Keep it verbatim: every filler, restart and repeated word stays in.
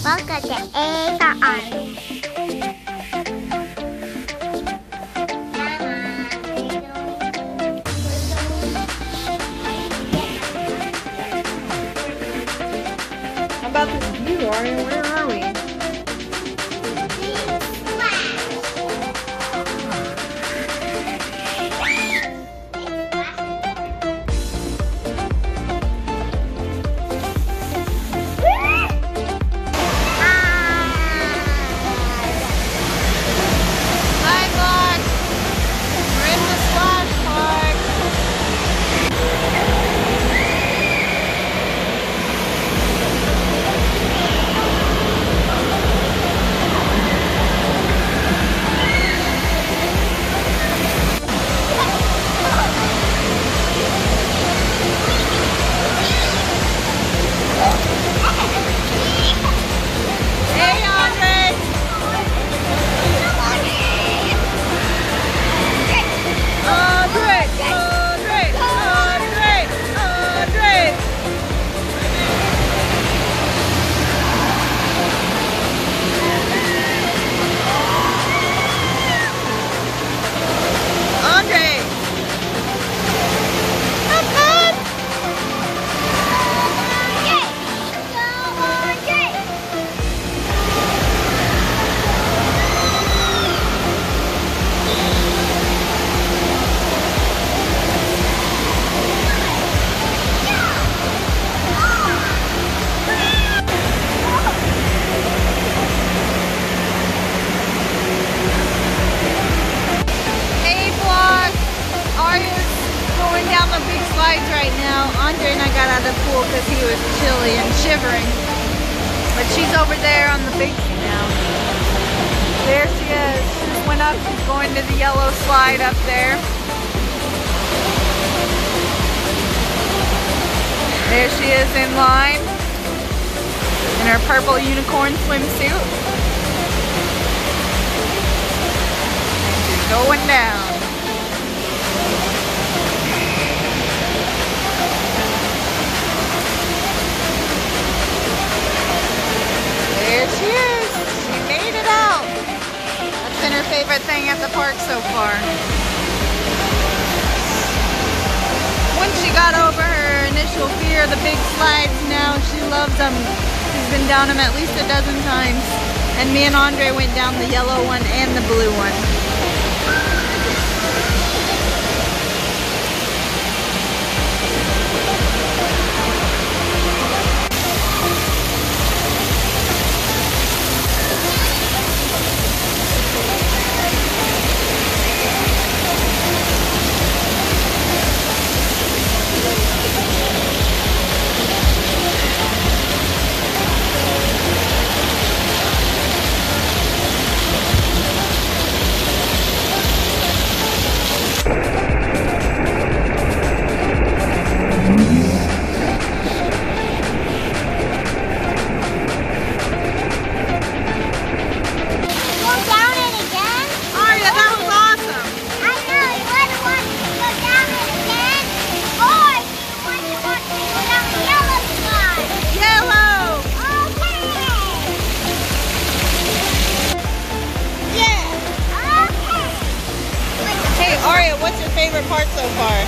Welcome to A for Army. How about this view, Aria? Where are we? Right now, Andre and I got out of the pool because he was chilly and shivering. But she's over there on the beach now. There she is. She just went up. She's going to the yellow slide up there. There she is in line in her purple unicorn swimsuit. And she's going down. There she is. She made it out. That's been her favorite thing at the park so far. Once she got over her initial fear of the big slides, now she loves them. She's been down them at least a dozen times. And me and Andre went down the yellow one and the blue one. Aria, what's your favorite part so far?